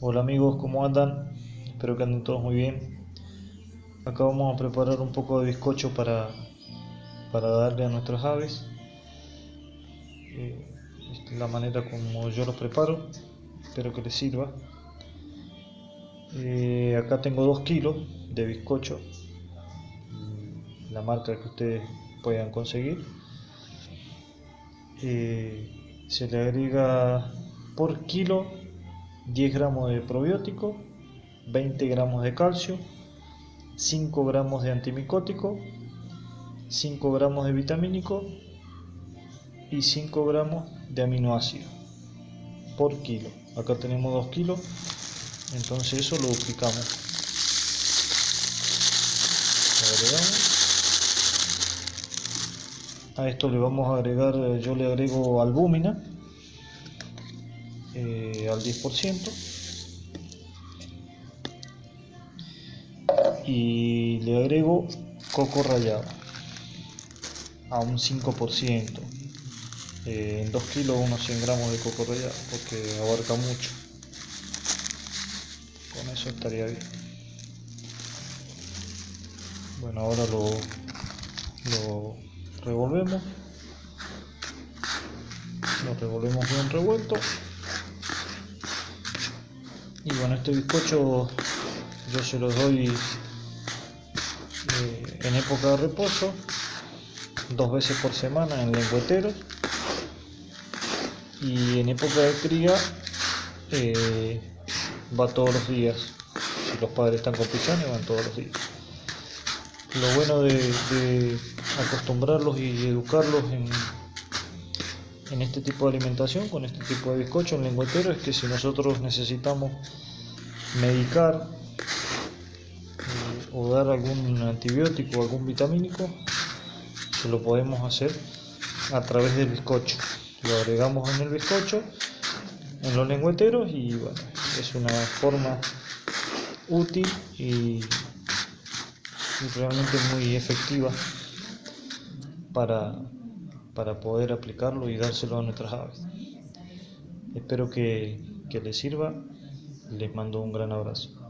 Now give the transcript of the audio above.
Hola amigos, ¿cómo andan? Espero que anden todos muy bien. Acá vamos a preparar un poco de bizcocho para darle a nuestras aves. Esta es la manera como yo los preparo. Espero que les sirva. Acá tengo 2 kilos de bizcocho, la marca que ustedes puedan conseguir. Se le agrega por kilo 10 gramos de probiótico, 20 gramos de calcio, 5 gramos de antimicótico, 5 gramos de vitamínico y 5 gramos de aminoácido por kilo. Acá tenemos 2 kilos, entonces eso lo duplicamos. Agregamos. A esto le vamos a agregar, yo le agrego albúmina al 10% y le agrego coco rallado a un 5%. En 2 kilos unos 100 gramos de coco rallado porque abarca mucho. Con eso estaría bien. Bueno, ahora lo revolvemos. Lo revolvemos bien revuelto. Y bueno, este bizcocho yo se los doy en época de reposo, 2 veces por semana en lengüeteros, y en época de cría va todos los días. Si los padres están con pichones, van todos los días. Lo bueno de acostumbrarlos y educarlos en este tipo de alimentación, con este tipo de bizcocho en lengüetero, es que si nosotros necesitamos medicar o dar algún antibiótico o algún vitamínico, se lo podemos hacer a través del bizcocho. Lo agregamos en el bizcocho, en los lengüeteros, y bueno, es una forma útil y realmente muy efectiva para poder aplicarlo y dárselo a nuestras aves. Espero que les sirva. Les mando un gran abrazo.